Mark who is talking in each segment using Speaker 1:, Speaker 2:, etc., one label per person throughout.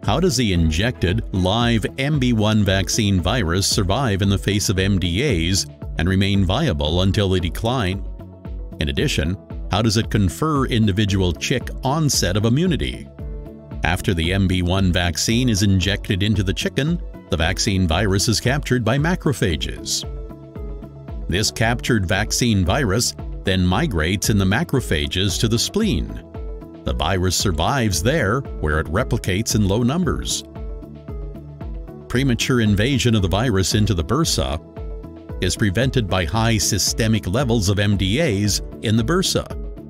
Speaker 1: How does the injected live MB-1 vaccine virus survive in the face of MDAs and remain viable until they decline? In addition, how does it confer individual chick onset of immunity? After the MB-1 vaccine is injected into the chicken, the vaccine virus is captured by macrophages. This captured vaccine virus then migrates in the macrophages to the spleen. The virus survives there, where it replicates in low numbers. Premature invasion of the virus into the bursa is prevented by high systemic levels of MDAs in the bursa.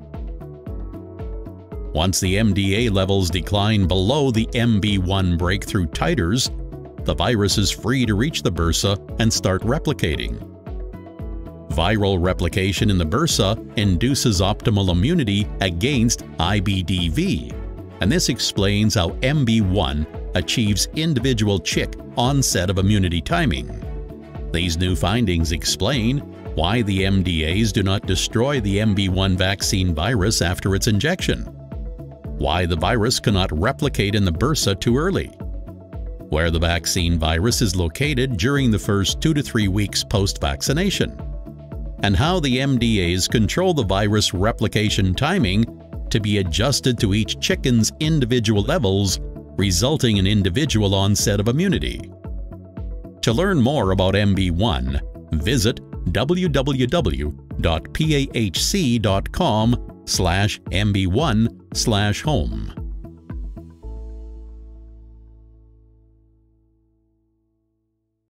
Speaker 1: Once the MDA levels decline below the MB-1 breakthrough titers, the virus is free to reach the bursa and start replicating. Viral replication in the bursa induces optimal immunity against IBDV, and this explains how MB-1 achieves individual chick onset of immunity timing. These new findings explain why the MDAs do not destroy the MB-1 vaccine virus after its injection, why the virus cannot replicate in the bursa too early, where the vaccine virus is located during the first 2 to 3 weeks post-vaccination, and how the MDAs control the virus replication timing to be adjusted to each chicken's individual levels, resulting in individual onset of immunity. To learn more about MB-1, visit www.pahc.com/MB1/home.